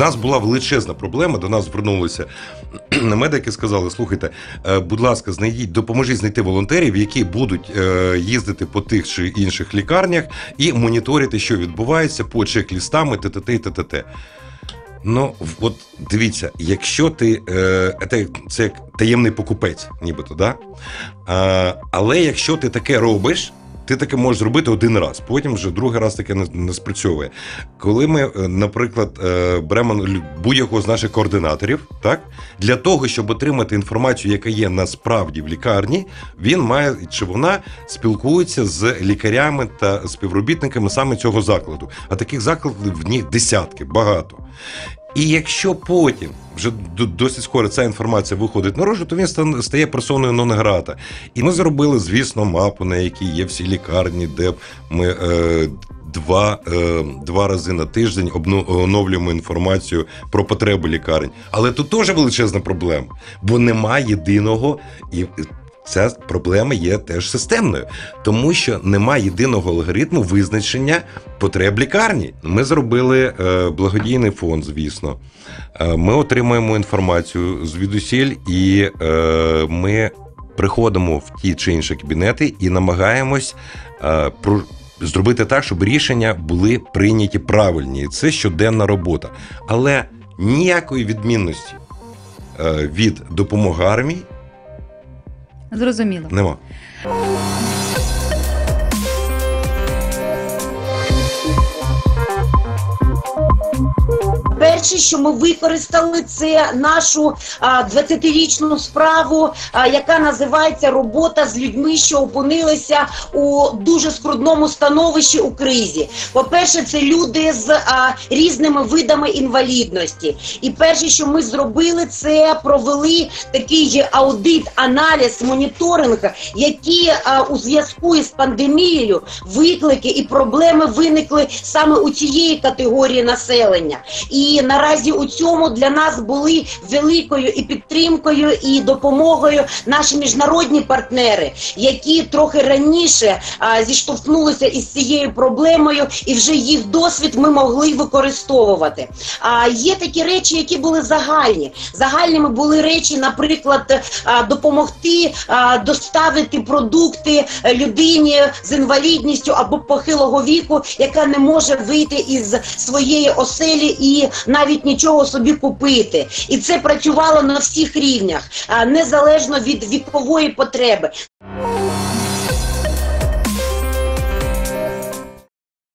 нас була величезна проблема, до нас звернулися медики, сказали, слухайте, будь ласка, допоможіть знайти волонтерів, які будуть їздити по тих чи інших лікарнях і моніторити, що відбувається по чек-лістами, т.т. Ну, от дивіться, якщо ти, це як таємний покупець, нібито, да? Але якщо ти таке робиш, ти таке можеш зробити один раз, потім вже другий раз таке не спрацьовує. Коли ми, наприклад, беремо будь-якого з наших координаторів, так, для того, щоб отримати інформацію, яка є насправді в лікарні, він має, чи вона спілкується з лікарями та співробітниками саме цього закладу. А таких закладів в них десятки, багато. І якщо потім, вже досить скоро ця інформація виходить наружу, то він стає персоною нон-грата. І ми зробили, звісно, мапу, на якій є всі лікарні, де ми два рази на тиждень оновлюємо інформацію про потреби лікарень. Але тут теж величезна проблема, бо немає єдиного, і ця проблема є теж системною, тому що немає єдиного алгоритму визначення потреб лікарні. Ми зробили благодійний фонд, звісно. Ми отримуємо інформацію звідусіль, і ми приходимо в ті чи інші кабінети і намагаємось зробити так, щоб рішення були прийняті правильні. І це щоденна робота. Але ніякої відмінності від допомоги армії зрозуміло. нема. Перше, що ми використали, це нашу 20-річну справу, яка називається «Робота з людьми, що опинилися у дуже скрутному становищі у кризі». По-перше, це люди з різними видами інвалідності. І перше, що ми зробили, це провели такий аудит, аналіз, моніторинг, які у зв'язку із пандемією виклики і проблеми виникли саме у цієї категорії населення. І наразі у цьому для нас були великою і підтримкою, і допомогою наші міжнародні партнери, які трохи раніше зіштовхнулися із цією проблемою, і вже їх досвід ми могли використовувати. Є такі речі, які були загальні. Загальними були речі, наприклад, допомогти доставити продукти людині з інвалідністю або похилого віку, яка не може вийти із своєї оселі і навіть нічого собі купити. І це працювало на всіх рівнях, незалежно від вікової потреби.